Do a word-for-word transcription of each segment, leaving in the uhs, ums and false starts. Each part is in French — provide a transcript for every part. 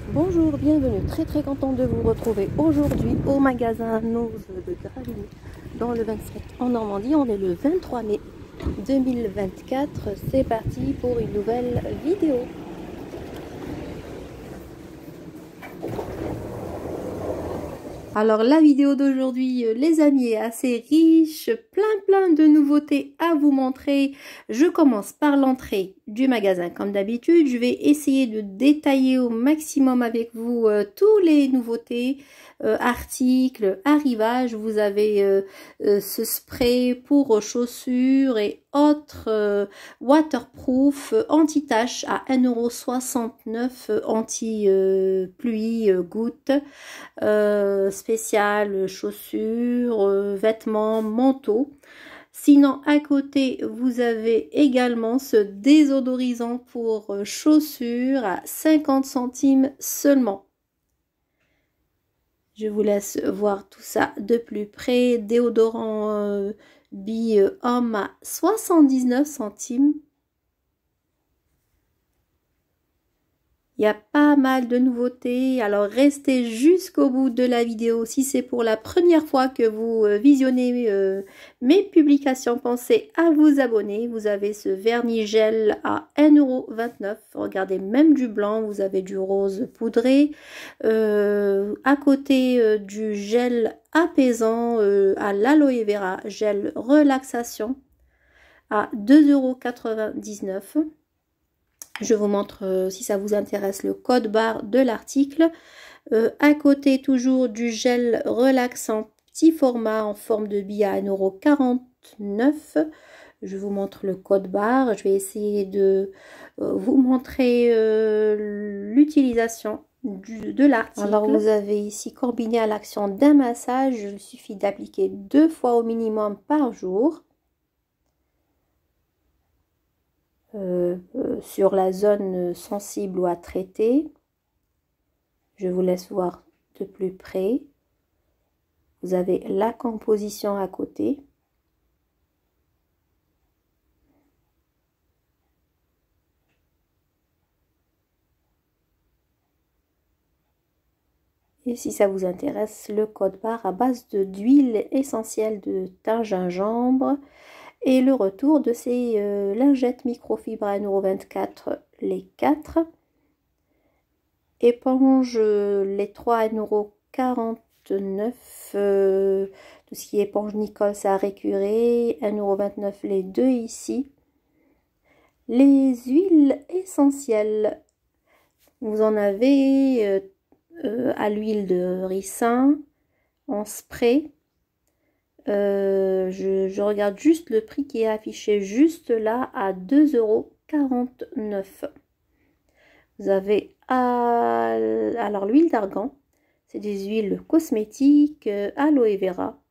Bonjour, bienvenue, très très content de vous retrouver aujourd'hui au magasin Nose de Gravigny dans le vingt-sept en Normandie. On est le vingt-trois mai deux mille vingt-quatre, c'est parti pour une nouvelle vidéo. Alors la vidéo d'aujourd'hui, les amis, est assez riche, plein plein de nouveautés à vous montrer. Je commence par l'entrée du magasin comme d'habitude. Je vais essayer de détailler au maximum avec vous euh, tous les nouveautés, euh, articles, arrivages. Vous avez euh, euh, ce spray pour chaussures et autres euh, waterproof, euh, anti-tache à un euro soixante-neuf, euh, anti-pluie, euh, goutte. Euh, spécial chaussures, euh, vêtements, manteaux. Sinon, à côté, vous avez également ce désodorisant pour chaussures à cinquante centimes seulement. Je vous laisse voir tout ça de plus près. Déodorant euh, Bi Homme à soixante-dix-neuf centimes. Il y a pas mal de nouveautés, alors restez jusqu'au bout de la vidéo. Si c'est pour la première fois que vous visionnez euh, mes publications, pensez à vous abonner. Vous avez ce vernis gel à un euro vingt-neuf. Regardez, même du blanc, vous avez du rose poudré. Euh, à côté euh, du gel apaisant euh, à l'aloe vera, gel relaxation à deux euros quatre-vingt-dix-neuf. Je vous montre, euh, si ça vous intéresse, le code barre de l'article. Euh, à côté, toujours du gel relaxant petit format en forme de bille à un euro quarante-neuf. Je vous montre le code barre. Je vais essayer de euh, vous montrer euh, l'utilisation de l'article. Alors, vous avez ici combiné à l'action d'un massage. Il suffit d'appliquer deux fois au minimum par jour. Euh, euh, sur la zone sensible ou à traiter. Je vous laisse voir de plus près. Vous avez la composition à côté. Et si ça vous intéresse, le code barre à base d'huile essentielle de thym gingembre et le retour de ces euh, lingettes microfibres à un euro vingt-quatre les quatre. Éponge, euh, les trois à un euro quarante-neuf. Euh, tout ce qui est éponge Nicole, ça a récuré. un euro vingt-neuf les deux ici. Les huiles essentielles. Vous en avez euh, euh, à l'huile de ricin, en spray. Euh, je, je regarde juste le prix qui est affiché juste là à deux euros quarante-neuf. Vous avez à, alors l'huile d'argan, c'est des huiles cosmétiques, euh, aloe vera.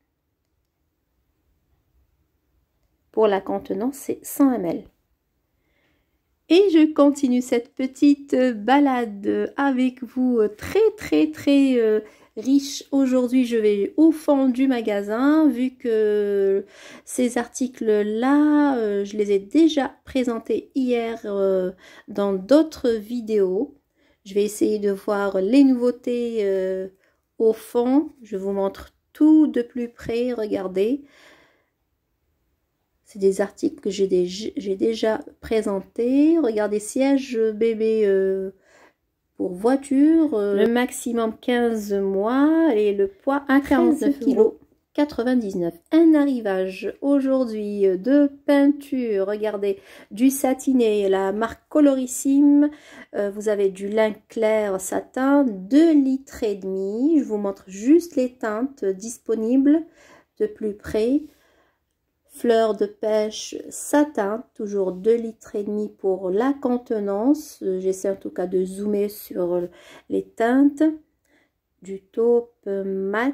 Pour la contenance, c'est cent millilitres. Et je continue cette petite balade avec vous très très très euh, riche. Aujourd'hui, je vais au fond du magasin, vu que ces articles-là, euh, je les ai déjà présentés hier euh, dans d'autres vidéos. Je vais essayer de voir les nouveautés euh, au fond. Je vous montre tout de plus près, regardez. C'est des articles que j'ai déjà, déjà présentés. Regardez, siège bébé euh, pour voiture, euh, le maximum quinze mois et le poids à quarante-neuf kilos quatre-vingt-dix-neuf. Un arrivage aujourd'hui de peinture, regardez, du satiné, la marque Colorissime. Euh, vous avez du lin clair satin, deux litres et demi. Je vous montre juste les teintes disponibles de plus près. Fleur de pêche satin, toujours deux litres et demi pour la contenance. J'essaie en tout cas de zoomer sur les teintes. Du taupe mat,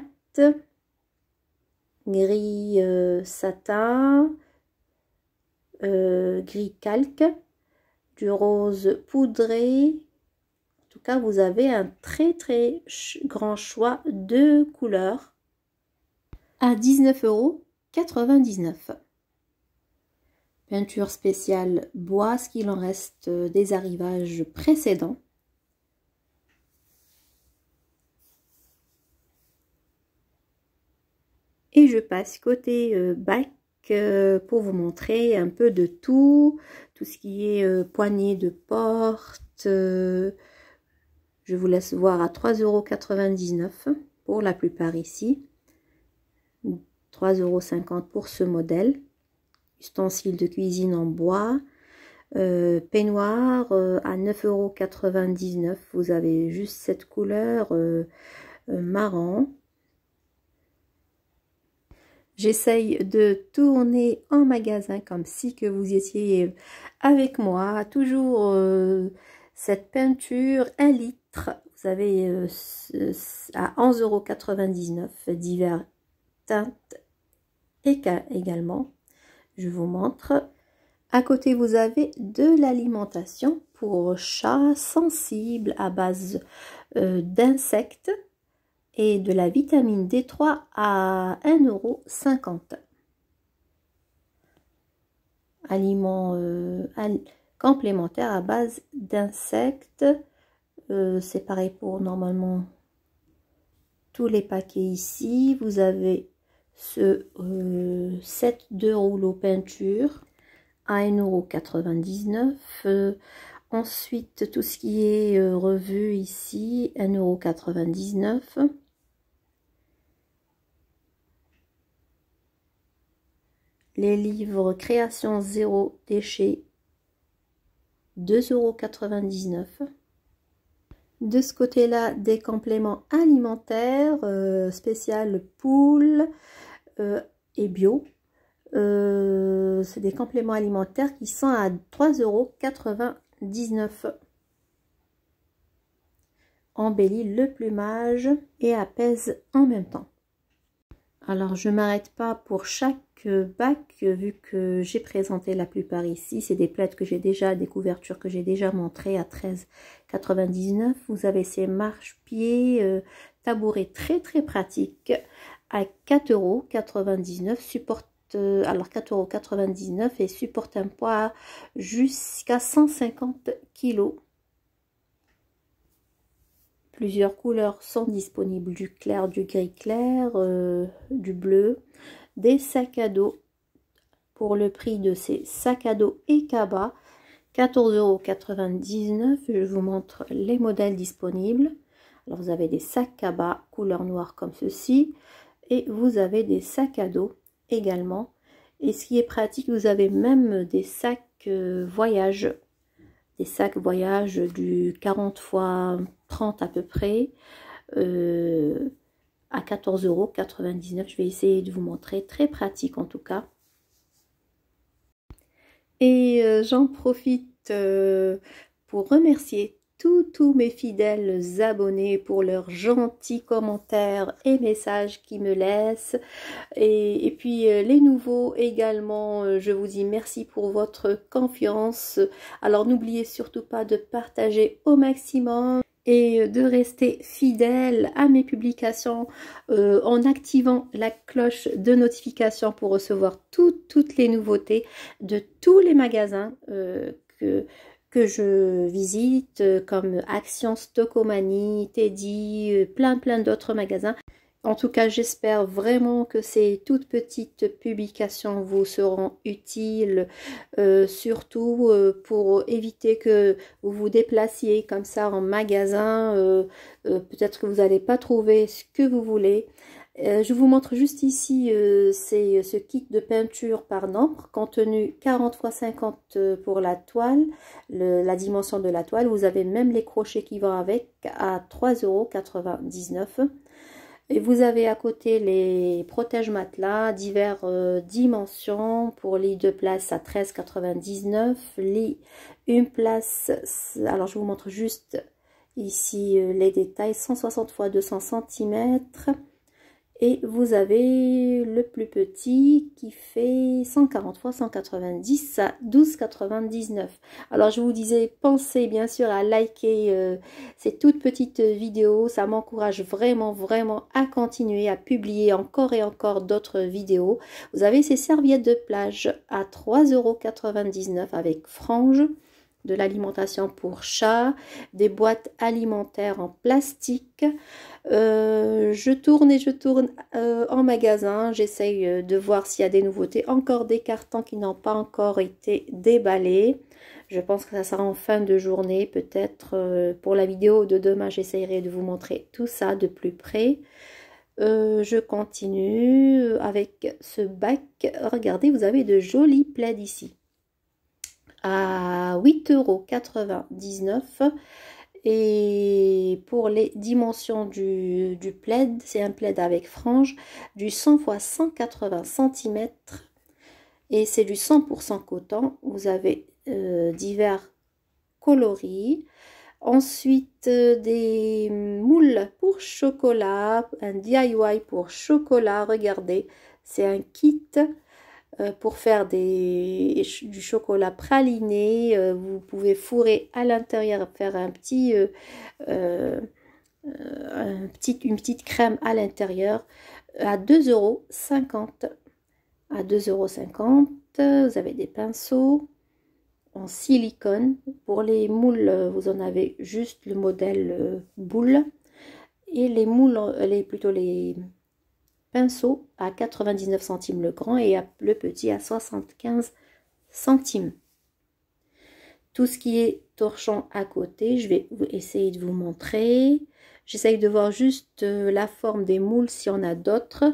gris euh, satin, euh, gris calque, du rose poudré. En tout cas, vous avez un très très grand choix de couleurs à dix-neuf euros quatre-vingt-dix-neuf. Peinture spéciale bois, ce qu'il en reste des arrivages précédents. Et je passe côté euh, bac euh, pour vous montrer un peu de tout, tout ce qui est euh, poignée de porte. Euh, je vous laisse voir à trois euros quatre-vingt-dix-neuf pour la plupart ici. trois euros cinquante pour ce modèle. Ustensiles de cuisine en bois. Euh, peignoir euh, à neuf euros quatre-vingt-dix-neuf. Vous avez juste cette couleur euh, euh, marron. J'essaye de tourner en magasin comme si que vous étiez avec moi. Toujours euh, cette peinture un litre. Vous avez euh, à onze euros quatre-vingt-dix-neuf divers teintes et également. Je vous montre. À côté, vous avez de l'alimentation pour chats sensibles à base euh, d'insectes et de la vitamine D trois à un euro cinquante. Aliments euh, al complémentaires à base d'insectes. Euh, C'est pareil pour normalement tous les paquets ici. Vous avez ce euh, set de rouleaux peinture à un euro quatre-vingt-dix-neuf. Euh, ensuite, tout ce qui est euh, revue ici, un euro quatre-vingt-dix-neuf. Les livres Création zéro déchet, deux euros quatre-vingt-dix-neuf. De ce côté-là, des compléments alimentaires euh, spécial poule euh, et bio. Euh, c'est des compléments alimentaires qui sont à trois euros quatre-vingt-dix-neuf. Embellit le plumage et apaise en même temps. Alors je m'arrête pas pour chaque bac vu que j'ai présenté la plupart ici. C'est des plaids que j'ai déjà, des couvertures que j'ai déjà montrées à treize quatre-vingt-dix-neuf. Vous avez ces marche-pieds, euh, tabourets très très pratiques à quatre euros quatre-vingt-dix-neuf. Supporte euh, alors quatre euros quatre-vingt-dix-neuf et supporte un poids jusqu'à cent cinquante kilos. Plusieurs couleurs sont disponibles, du clair, du gris clair, euh, du bleu. Des sacs à dos pour le prix de ces sacs à dos et cabas, quatorze euros quatre-vingt-dix-neuf. Je vous montre les modèles disponibles. Alors vous avez des sacs cabas couleur noire comme ceci et vous avez des sacs à dos également. Et ce qui est pratique, vous avez même des sacs euh, voyage. Des sacs voyage du quarante fois trente à peu près euh, à quatorze euros quatre-vingt-dix-neuf. Je vais essayer de vous montrer, très pratique en tout cas. Et euh, j'en profite euh, pour remercier tous tous mes fidèles abonnés pour leurs gentils commentaires et messages qu'ils me laissent. Et, et puis euh, les nouveaux également, euh, je vous dis merci pour votre confiance. Alors n'oubliez surtout pas de partager au maximum et de rester fidèle à mes publications euh, en activant la cloche de notification pour recevoir tout, toutes les nouveautés de tous les magasins euh, que que je visite, comme Action, Stockomanie, Teddy, plein plein d'autres magasins. En tout cas, j'espère vraiment que ces toutes petites publications vous seront utiles, euh, surtout euh, pour éviter que vous vous déplaciez comme ça en magasin. Euh, euh, peut-être que vous n'allez pas trouver ce que vous voulez. Euh, je vous montre juste ici, euh, c'est ce kit de peinture par nombre, contenu quarante fois cinquante pour la toile, le, la dimension de la toile. Vous avez même les crochets qui vont avec à trois euros quatre-vingt-dix-neuf. Et vous avez à côté les protège matelas, diverses euh, dimensions pour lit de place à treize quatre-vingt-dix-neuf, lit une place, alors je vous montre juste ici euh, les détails, cent soixante fois deux cents centimètres. Et vous avez le plus petit qui fait cent quarante fois cent quatre-vingt-dix à douze quatre-vingt-dix-neuf. Alors je vous disais, pensez bien sûr à liker euh, ces toutes petites vidéos. Ça m'encourage vraiment, vraiment à continuer à publier encore et encore d'autres vidéos. Vous avez ces serviettes de plage à trois euros quatre-vingt-dix-neuf avec franges. de l'alimentation pour chat, des boîtes alimentaires en plastique. Euh, je tourne et je tourne euh, en magasin, j'essaye de voir s'il y a des nouveautés, encore des cartons qui n'ont pas encore été déballés. Je pense que ça sera en fin de journée, peut-être euh, pour la vidéo de demain, j'essayerai de vous montrer tout ça de plus près. Euh, je continue avec ce bac. Regardez, vous avez de jolis plaids ici à huit euros quatre-vingt-dix-neuf. Et pour les dimensions du, du plaid, c'est un plaid avec frange du cent fois cent quatre-vingts centimètres et c'est du cent pour cent coton. Vous avez euh, divers coloris. Ensuite, euh, des moules pour chocolat, un D I Y pour chocolat. Regardez, c'est un kit euh, pour faire des, du chocolat praliné. Euh, vous pouvez fourrer à l'intérieur, faire un petit, euh, euh, un petit, une petite crème à l'intérieur à deux euros cinquante. À deux euros cinquante, vous avez des pinceaux en silicone. Pour les moules, vous en avez juste le modèle boule. Et les moules, les, plutôt les pinceaux à quatre-vingt-dix-neuf centimes le grand et le petit à soixante-quinze centimes. Tout ce qui est torchon à côté, je vais essayer de vous montrer. J'essaye de voir juste la forme des moules si on a d'autres.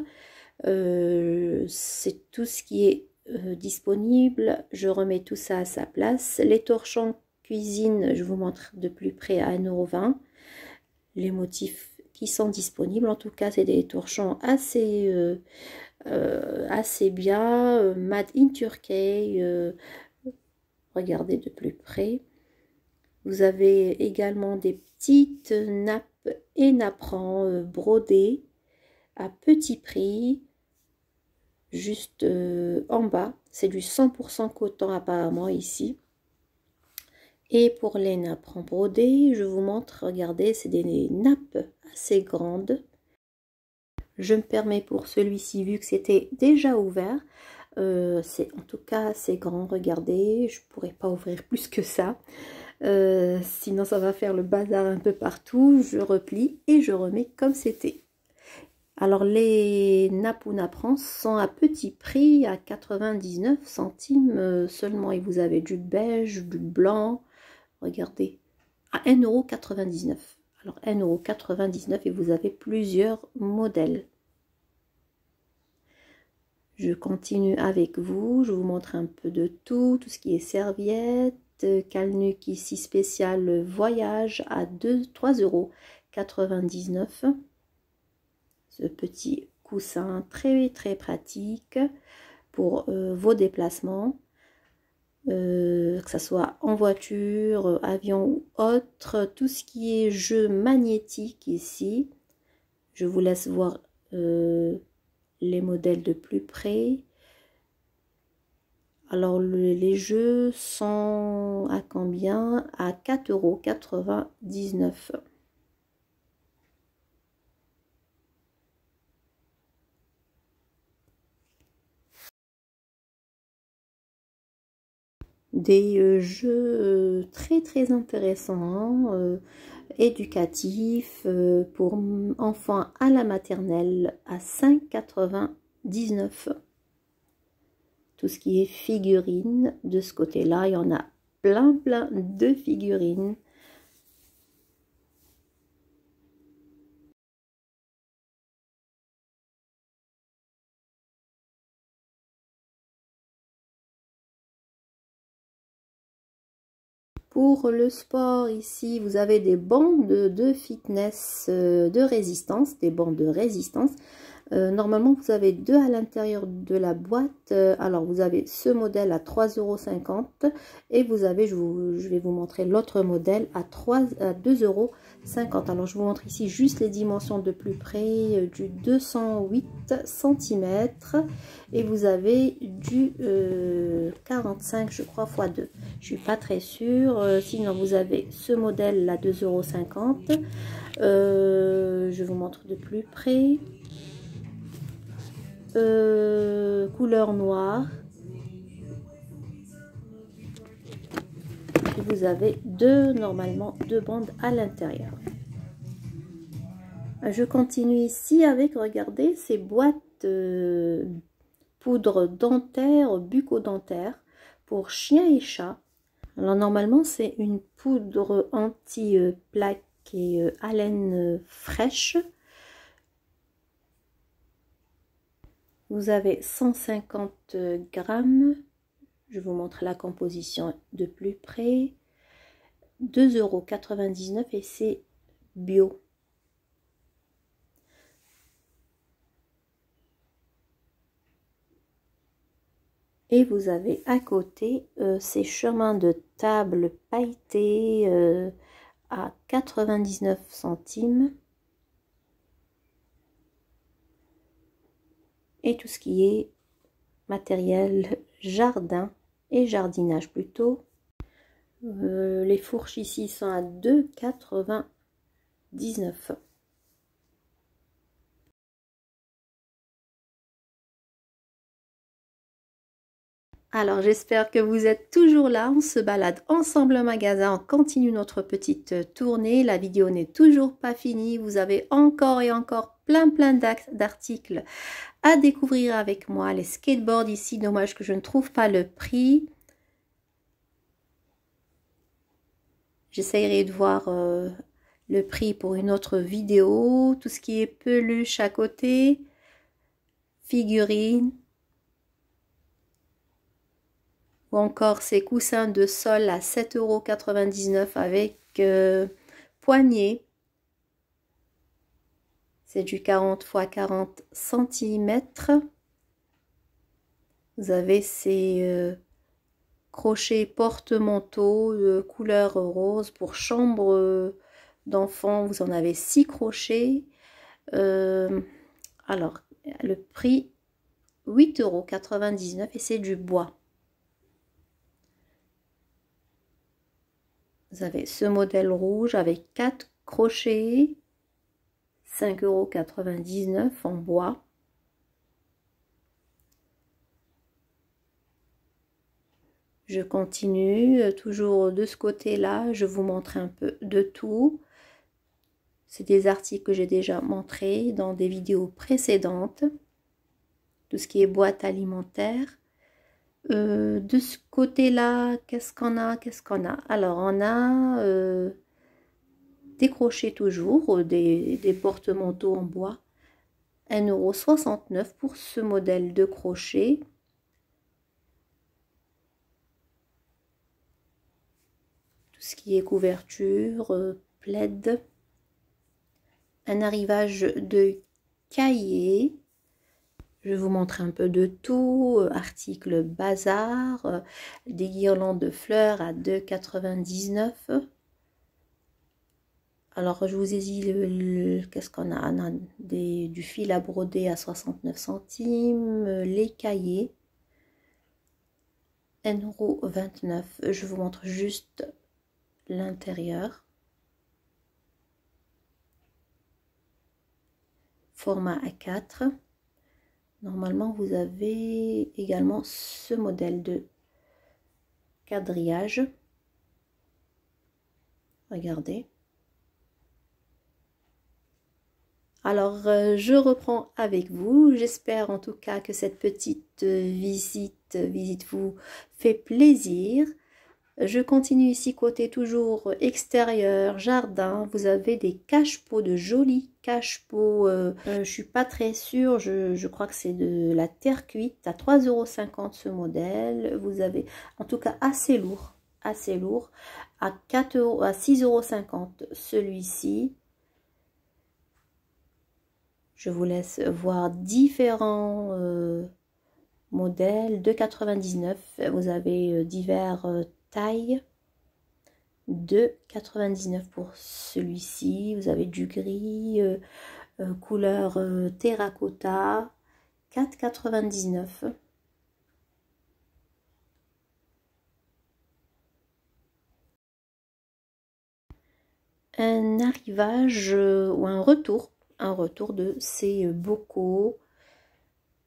Euh, c'est tout ce qui est euh, disponible. Je remets tout ça à sa place. Les torchons cuisine, je vous montre de plus près à un euro vingt. Les motifs qui sont disponibles, en tout cas c'est des torchons assez euh, euh, assez bien, euh, made in Turkey. Euh, regardez de plus près. Vous avez également des petites nappes et napperons euh, brodés à petit prix. Juste euh, en bas, c'est du cent pour cent coton apparemment ici. Et pour les nappes en brodé, je vous montre, regardez, c'est des nappes assez grandes. Je me permets pour celui-ci, vu que c'était déjà ouvert, euh, c'est en tout cas assez grand, regardez, je ne pourrais pas ouvrir plus que ça. Euh, sinon ça va faire le bazar un peu partout. Je replie et je remets comme c'était. Alors les nappes ou napperons sont à petit prix, à quatre-vingt-dix-neuf centimes seulement. Et vous avez du beige, du blanc, regardez, à un euro quatre-vingt-dix-neuf. Alors un euro quatre-vingt-dix-neuf et vous avez plusieurs modèles. Je continue avec vous, je vous montre un peu de tout, tout ce qui est serviette, Kalnuck ici spécial voyage à trois euros quatre-vingt-dix-neuf. Ce petit coussin très très pratique pour euh, vos déplacements, euh, que ce soit en voiture, avion ou autre. Tout ce qui est jeu magnétique ici, je vous laisse voir euh, les modèles de plus près. Alors le, les jeux sont à combien? À quatre euros quatre-vingt-dix-neuf. Des euh, jeux euh, très très intéressants, euh, éducatifs euh, pour enfants à la maternelle à cinq euros quatre-vingt-dix-neuf. Tout ce qui est figurines, de ce côté-là, il y en a plein plein de figurines. Pour le sport, ici, vous avez des bandes de fitness, euh, de résistance, des bandes de résistance. Euh, normalement, vous avez deux à l'intérieur de la boîte. Euh, alors, vous avez ce modèle à trois euros cinquante et vous avez, je, vous, je vais vous montrer l'autre modèle à, à deux euros cinquante. Alors, je vous montre ici juste les dimensions de plus près, euh, du deux cent huit centimètres et vous avez du euh, quarante-cinq, je crois, fois deux. Je suis pas très sûre. Euh, sinon, vous avez ce modèle à deux euros cinquante. Euh, je vous montre de plus près. Euh, couleur noire. puis vous avez deux, normalement, deux bandes à l'intérieur. Je continue ici avec, regardez, ces boîtes euh, poudre dentaire, bucco-dentaire pour chiens et chats. Alors normalement c'est une poudre anti-plaque et euh, haleine fraîche. Vous avez cent cinquante grammes. Je vous montre la composition de plus près. deux euros quatre-vingt-dix-neuf et c'est bio. Et vous avez à côté euh, ces chemins de table pailletés euh, à quatre-vingt-dix-neuf centimes. Et tout ce qui est matériel jardin et jardinage plutôt. Euh, les fourches ici sont à deux euros quatre-vingt-dix-neuf. Alors j'espère que vous êtes toujours là, on se balade ensemble au magasin, on continue notre petite tournée, la vidéo n'est toujours pas finie, vous avez encore et encore plein plein d'articles à découvrir avec moi. Les skateboards ici, dommage que je ne trouve pas le prix. J'essayerai de voir euh, le prix pour une autre vidéo, tout ce qui est peluche à côté, figurines. Ou encore ces coussins de sol à sept euros quatre-vingt-dix-neuf avec euh, poignée. C'est du quarante par quarante centimètres. Vous avez ces euh, crochets porte-manteau de couleur rose pour chambre euh, d'enfant. Vous en avez six crochets. Euh, alors, le prix huit euros quatre-vingt-dix-neuf et c'est du bois. Vous avez ce modèle rouge avec quatre crochets, cinq euros quatre-vingt-dix-neuf en bois. Je continue, toujours de ce côté-là, je vous montre un peu de tout. C'est des articles que j'ai déjà montrés dans des vidéos précédentes. Tout ce qui est boîte alimentaire. Euh, de ce côté-là, qu'est-ce qu'on a? Qu'est-ce qu'on a? Alors, on a euh, des crochets toujours, des, des porte-manteaux en bois. un euro soixante-neuf pour ce modèle de crochet. Tout ce qui est couverture, euh, plaid. Un arrivage de cahier. Je vous montre un peu de tout, euh, articles bazar, euh, des guirlandes de fleurs à deux euros quatre-vingt-dix-neuf. Alors je vous ai dit, le, le, qu'est-ce qu'on a? On a des, du fil à broder à soixante-neuf centimes, les cahiers, un euro vingt-neuf. Je vous montre juste l'intérieur. Format A quatre. Normalement, vous avez également ce modèle de quadrillage. Regardez. Alors, euh, je reprends avec vous. J'espère en tout cas que cette petite euh, visite, visite vous fait plaisir. Je continue ici côté toujours extérieur, jardin. Vous avez des cache-pots, de jolis cache-pots. Euh, euh, je suis pas très sûre, je, je crois que c'est de la terre cuite à trois euros cinquante ce modèle. Vous avez en tout cas assez lourd, assez lourd. À, quatre euros, à six euros cinquante celui-ci. Je vous laisse voir différents euh, modèles. deux euros quatre-vingt-dix-neuf. Vous avez euh, divers euh, tailles. deux euros quatre-vingt-dix-neuf pour celui-ci. Vous avez du gris, euh, euh, couleur euh, terracotta. quatre euros quatre-vingt-dix-neuf. Un arrivage euh, ou un retour. Un retour de ces bocaux.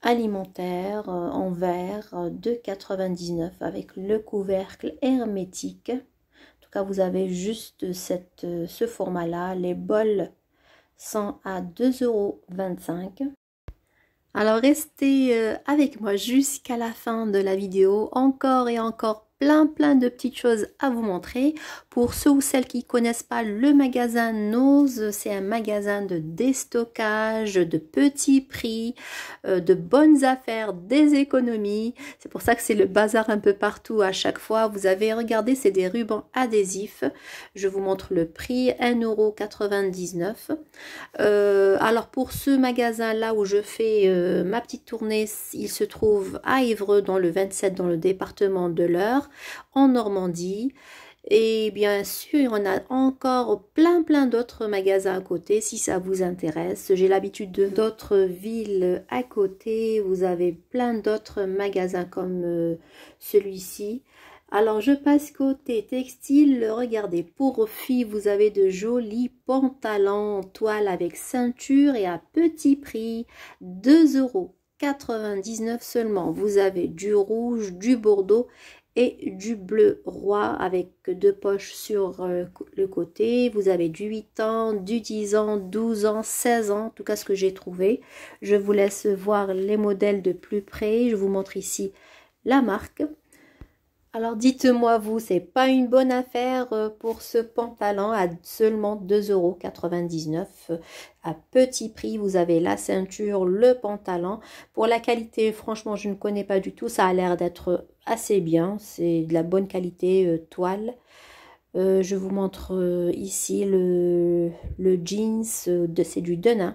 alimentaire euh, en verre euh, de quatre-vingt-dix-neuf avec le couvercle hermétique. En tout cas, vous avez juste cette, euh, ce format-là. Les bols sont à deux euros vingt-cinq. Alors restez euh, avec moi jusqu'à la fin de la vidéo. Encore et encore plein plein de petites choses à vous montrer. Pour ceux ou celles qui ne connaissent pas le magasin Nose, c'est un magasin de déstockage, de petits prix, euh, de bonnes affaires, des économies. C'est pour ça que c'est le bazar un peu partout à chaque fois. Vous avez regardé, c'est des rubans adhésifs. Je vous montre le prix, un euro quatre-vingt-dix-neuf. Euh, alors pour ce magasin là où je fais euh, ma petite tournée, il se trouve à Évreux dans le vingt-sept, dans le département de l'Eure, en Normandie. Et bien sûr, on a encore plein plein d'autres magasins à côté si ça vous intéresse. J'ai l'habitude de d'autres villes à côté. Vous avez plein d'autres magasins comme euh, celui-ci. Alors je passe côté textile. Regardez, pour filles, vous avez de jolis pantalons en toile avec ceinture et à petit prix, deux euros quatre-vingt-dix-neuf seulement. Vous avez du rouge, du bordeaux et du bleu roi avec deux poches sur euh, le côté. Vous avez du huit ans, du dix ans, douze ans, seize ans, en tout cas ce que j'ai trouvé. Je vous laisse voir les modèles de plus près. Je vous montre ici la marque. Alors dites-moi vous, c'est pas une bonne affaire pour ce pantalon à seulement deux euros quatre-vingt-dix-neuf à petit prix. Vous avez la ceinture, le pantalon. Pour la qualité, franchement, je ne connais pas du tout. Ça a l'air d'être assez bien. C'est de la bonne qualité euh, toile. Euh, je vous montre euh, ici le, le jeans, euh, de, c'est du Denain.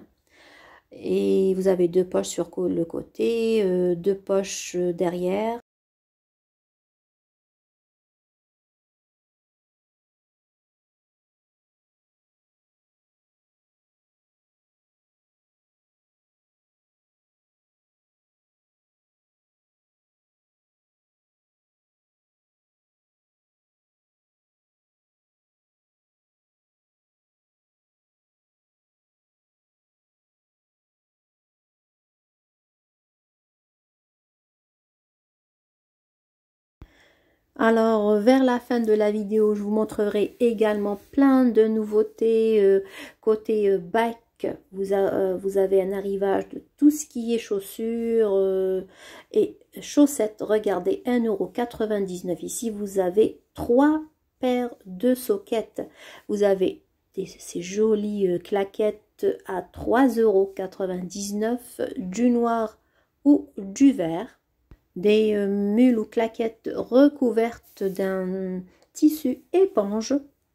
Et vous avez deux poches sur le côté, euh, deux poches derrière. Alors, vers la fin de la vidéo, je vous montrerai également plein de nouveautés. Euh, côté euh, bac, vous, a, euh, vous avez un arrivage de tout ce qui est chaussures euh, et chaussettes. Regardez, un euro quatre-vingt-dix-neuf. Ici, vous avez trois paires de soquettes. Vous avez des, ces jolies euh, claquettes à trois euros quatre-vingt-dix-neuf, du noir ou du vert. Des euh, mules ou claquettes recouvertes d'un tissu éponge.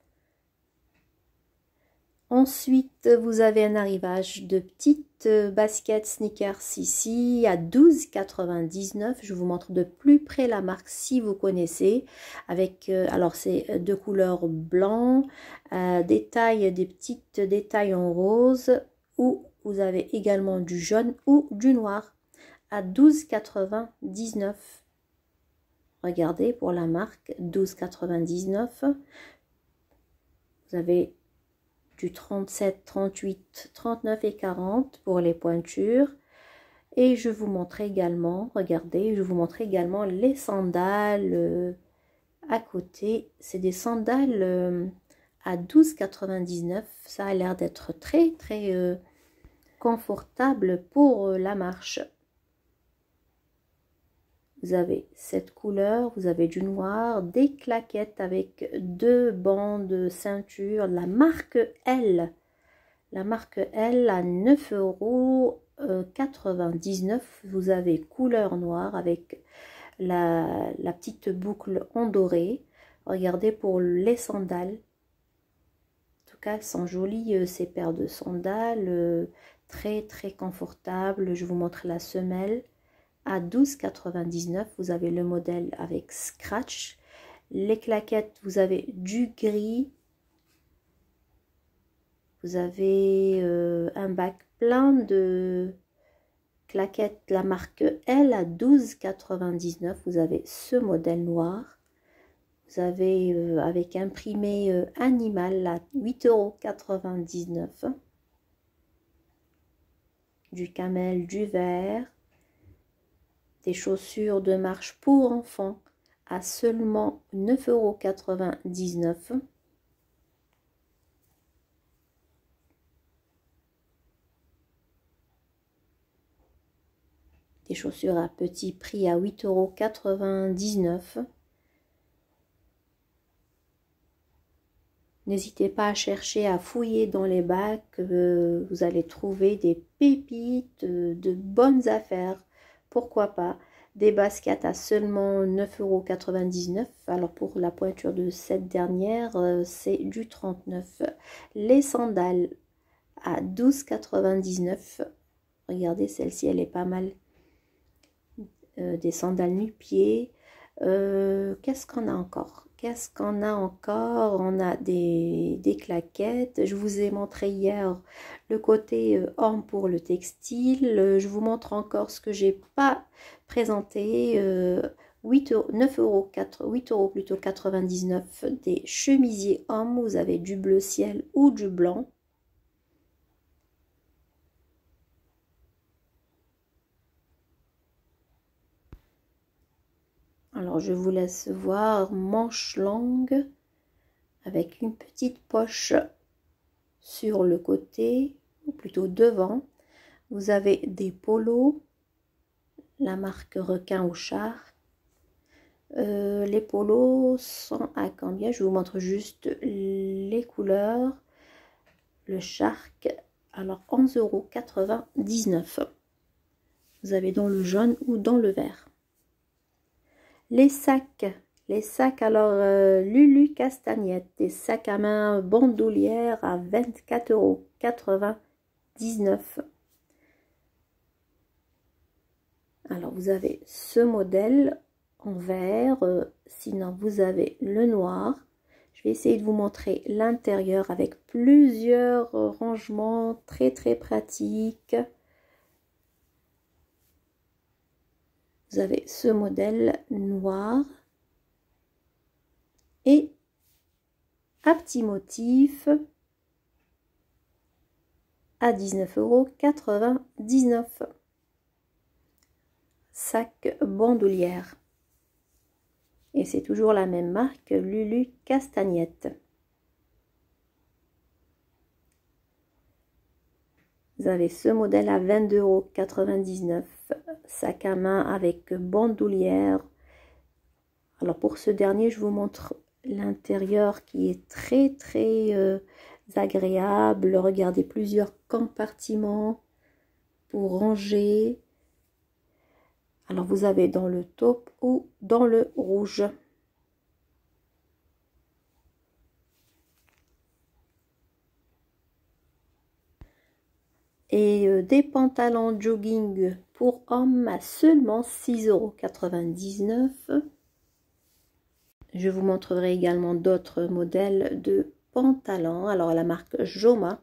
Ensuite, vous avez un arrivage de petites euh, baskets sneakers ici à douze quatre-vingt-dix-neuf. Je vous montre de plus près la marque si vous connaissez. Avec, euh, alors c'est de couleur blanc, euh, des tailles, des petites détails en rose, ou vous avez également du jaune ou du noir à douze quatre-vingt-dix-neuf. Regardez pour la marque douze quatre-vingt-dix-neuf. Vous avez du trente-sept, trente-huit, trente-neuf et quarante pour les pointures. Et je vous montre également, regardez, je vous montre également les sandales euh, à côté. C'est des sandales euh, à douze quatre-vingt-dix-neuf. Ça a l'air d'être très très euh, confortable pour euh, la marche. Vous avez cette couleur, vous avez du noir, des claquettes avec deux bandes ceinture, la marque L. La marque L à neuf euros quatre-vingt-dix-neuf. Vous avez couleur noire avec la, la petite boucle en doré. Regardez pour les sandales. En tout cas, elles sont jolies ces paires de sandales. Très très confortables. Je vous montre la semelle. À douze quatre-vingt-dix-neuf, vous avez le modèle avec scratch. Les claquettes, vous avez du gris. Vous avez euh, un bac plein de claquettes, la marque L à douze quatre-vingt-dix-neuf. Vous avez ce modèle noir. Vous avez euh, avec imprimé euh, animal à huit euros quatre-vingt-dix-neuf. Du camel, du vert. des chaussures de marche pour enfants à seulement neuf euros quatre-vingt-dix-neuf. Des chaussures à petit prix à huit euros quatre-vingt-dix-neuf. N'hésitez pas à chercher, à fouiller dans les bacs, euh, vous allez trouver des pépites, euh, de bonnes affaires, pourquoi pas. Des baskets à seulement neuf euros quatre-vingt-dix-neuf, alors pour la pointure de cette dernière, euh, c'est du trente-neuf. Les sandales à douze euros quatre-vingt-dix-neuf, regardez celle-ci, elle est pas mal. Euh, des sandales nu-pieds, euh, qu'est-ce qu'on a encore? Qu'est-ce qu'on a encore? On a des, des claquettes. Je vous ai montré hier le côté euh, homme pour le textile. Euh, je vous montre encore ce que j'ai pas présenté. Euh, huit euros, neuf euros, huit euros plutôt quatre-vingt-dix-neuf des chemisiers hommes. Vous avez du bleu ciel ou du blanc. Alors, je vous laisse voir, manche longue avec une petite poche sur le côté, ou plutôt devant. Vous avez des polos, la marque Requin ou Shark. Euh, les polos sont à combien? Je vous montre juste les couleurs. Le Shark, alors onze euros quatre-vingt-dix-neuf. Vous avez dans le jaune ou dans le vert. Les sacs, les sacs, alors euh, Lulu Castagnette, des sacs à main bandoulière à vingt-quatre euros quatre-vingt-dix-neuf. Alors vous avez ce modèle en vert, euh, sinon vous avez le noir. Je vais essayer de vous montrer l'intérieur avec plusieurs rangements très très pratiques. Vous avez ce modèle noir et à petit motif à dix-neuf euros quatre-vingt-dix-neuf. Sac bandoulière. Et c'est toujours la même marque, Lulu Castagnette. Vous avez ce modèle à vingt-deux euros quatre-vingt-dix-neuf. Sac à main avec bandoulière. Alors pour ce dernier, je vous montre l'intérieur qui est très très euh, agréable. Regardez, plusieurs compartiments pour ranger. Alors vous avez dans le taupe ou dans le rouge. Et euh, des pantalons jogging pour hommes à seulement six euros quatre-vingt-dix-neuf. Je vous montrerai également d'autres modèles de pantalons. Alors la marque Joma.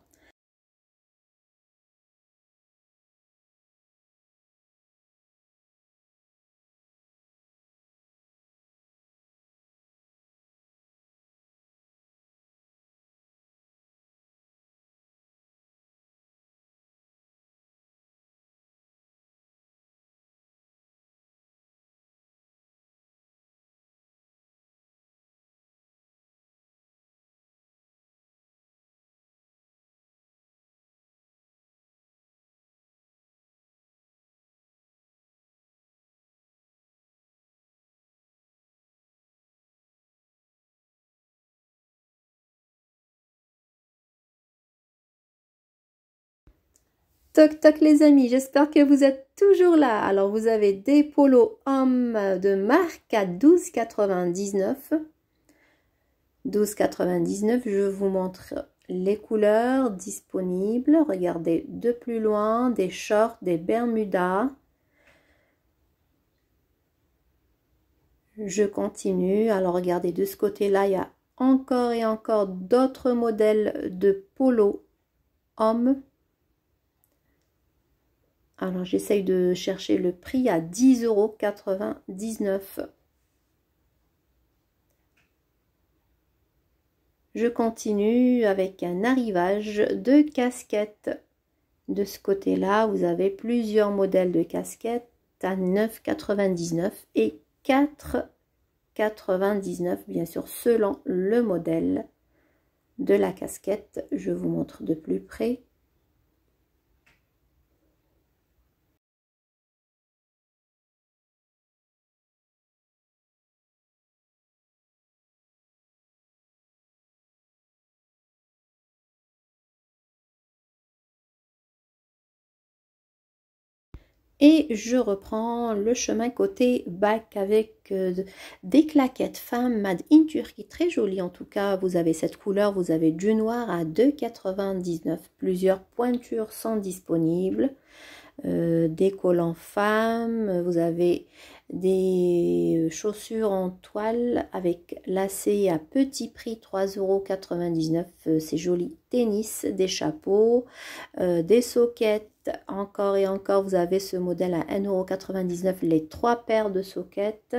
Toc toc les amis, j'espère que vous êtes toujours là. Alors vous avez des polos hommes de marque à douze euros quatre-vingt-dix-neuf. douze euros quatre-vingt-dix-neuf, je vous montre les couleurs disponibles. Regardez de plus loin, des shorts, des bermudas. Je continue. Alors regardez, de ce côté-là, il y a encore et encore d'autres modèles de polos hommes. Alors, j'essaye de chercher le prix à dix euros quatre-vingt-dix-neuf. Je continue avec un arrivage de casquettes. De ce côté-là, vous avez plusieurs modèles de casquettes. à neuf euros quatre-vingt-dix-neuf et quatre euros quatre-vingt-dix-neuf, bien sûr, selon le modèle de la casquette. Je vous montre de plus près. Et je reprends le chemin côté bac avec euh, des claquettes femmes made in Turquie, très jolies en tout cas. Vous avez cette couleur, vous avez du noir à deux euros quatre-vingt-dix-neuf. Plusieurs pointures sont disponibles. Euh, des collants femmes, vous avez des chaussures en toile avec lacets à petit prix, trois euros quatre-vingt-dix-neuf. Euh, c'est joli. Tennis, des chapeaux, euh, des soquettes, encore et encore. Vous avez ce modèle à un euro quatre-vingt-dix-neuf, les trois paires de soquettes.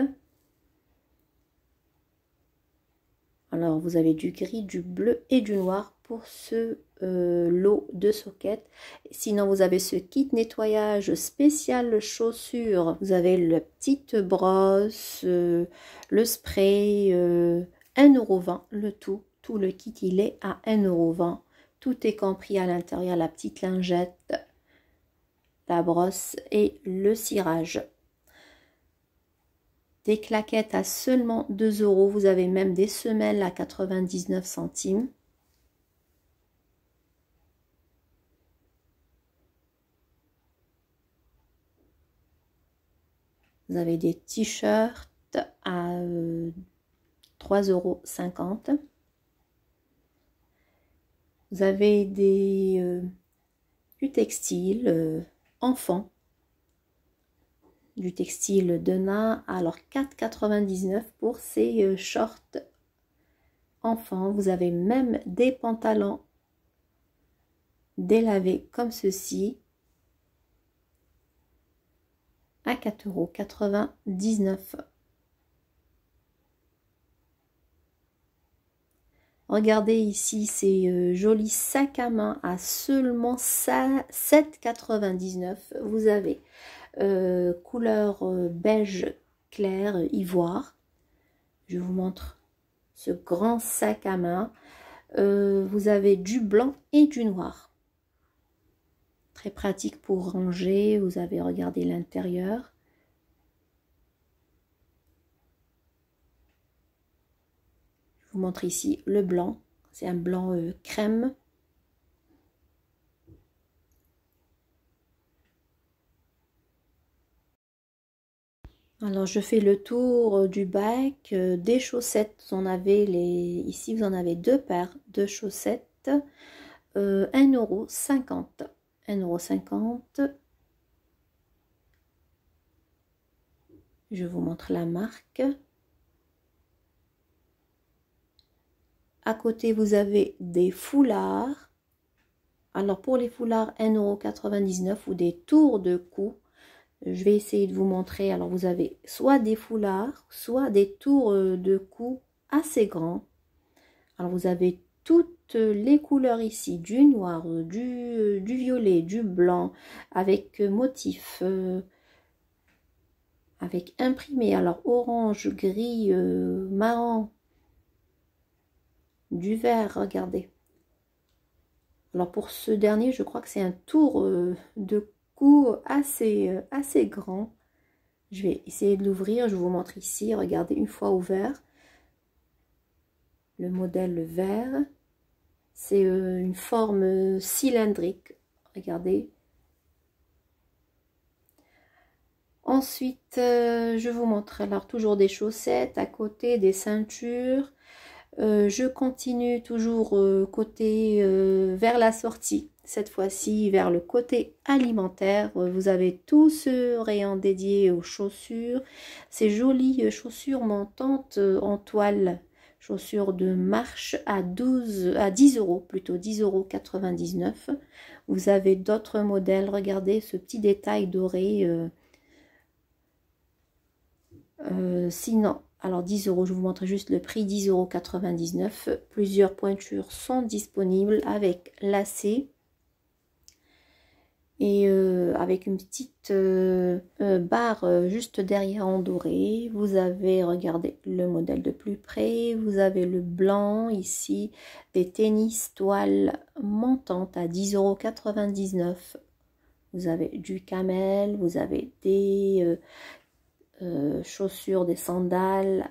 Alors vous avez du gris, du bleu et du noir pour ce euh, lot de soquettes. Sinon vous avez ce kit nettoyage spécial chaussures. Vous avez la petite brosse, euh, le spray, euh, un euro vingt le tout. Tout le kit il est à un euro vingt. Tout est compris à l'intérieur, la petite lingette, la brosse et le cirage. Des claquettes à seulement deux euros. Vous avez même des semelles à quatre-vingt-dix-neuf centimes. Vous avez des t-shirts à euh, trois euros cinquante. Vous avez des, euh, du textile euh, enfant. Du textile de nain, alors quatre euros quatre-vingt-dix-neuf pour ces euh, shorts enfants. Vous avez même des pantalons délavés comme ceci à quatre euros quatre-vingt-dix-neuf. Regardez ici ces euh, jolis sacs à main à seulement sept euros quatre-vingt-dix-neuf. Vous avez euh, couleur euh, beige clair, euh, ivoire. Je vous montre ce grand sac à main. Euh, vous avez du blanc et du noir. Très pratique pour ranger. Vous avez regardé l'intérieur. Je vous montre ici le blanc. C'est un blanc euh, crème. Alors je fais le tour du bac, euh, des chaussettes, vous en avez les, ici vous en avez deux paires de chaussettes, euh, un euro cinquante. un euro cinquante. Je vous montre la marque. À côté vous avez des foulards. Alors pour les foulards, un euro quatre-vingt-dix-neuf ou des tours de cou. Je vais essayer de vous montrer. Alors, vous avez soit des foulards, soit des tours de cou assez grands. Alors, vous avez toutes les couleurs ici, du noir, du, du violet, du blanc, avec motif, euh, avec imprimé. Alors, orange, gris, euh, marron, du vert, regardez. Alors, pour ce dernier, je crois que c'est un tour euh, de cou assez, euh, assez grand. Je vais essayer de l'ouvrir, je vous montre ici, regardez, une fois ouvert, le modèle vert, c'est euh, une forme cylindrique, regardez. Ensuite, euh, je vous montre, alors toujours des chaussettes, à côté des ceintures, euh, je continue toujours euh, côté euh, vers la sortie. Cette fois-ci vers le côté alimentaire, vous avez tout ce rayon dédié aux chaussures, ces jolies chaussures montantes en toile, chaussures de marche à douze à dix euros, plutôt dix euros quatre-vingt-dix-neuf. Vous avez d'autres modèles, regardez ce petit détail doré. Euh, euh, sinon, alors dix euros, je vous montre juste le prix, dix euros quatre-vingt-dix-neuf. Plusieurs pointures sont disponibles avec lacets. et euh, avec une petite euh, euh, barre euh, juste derrière en doré. Vous avez, regardez le modèle de plus près, vous avez le blanc ici, des tennis toiles montantes à dix euros quatre-vingt-dix-neuf. Vous avez du camel, vous avez des euh, euh, chaussures, des sandales.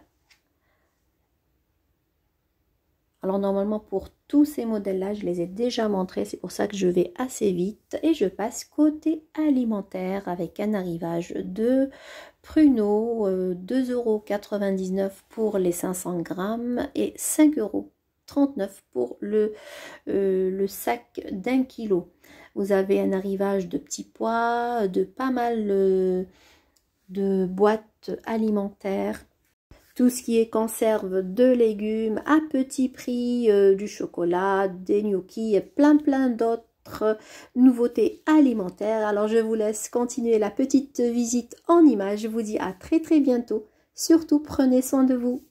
Alors normalement pour tous ces modèles-là, je les ai déjà montrés, c'est pour ça que je vais assez vite. Et je passe côté alimentaire avec un arrivage de pruneaux, euh, deux euros quatre-vingt-dix-neuf pour les cinq cents grammes et cinq euros trente-neuf pour le, euh, le sac d'un kilo. Vous avez un arrivage de petits pois, de pas mal euh, de boîtes alimentaires. Tout ce qui est conserve de légumes à petit prix, euh, du chocolat, des gnocchis et plein plein d'autres nouveautés alimentaires. Alors je vous laisse continuer la petite visite en images. Je vous dis à très très bientôt. Surtout prenez soin de vous.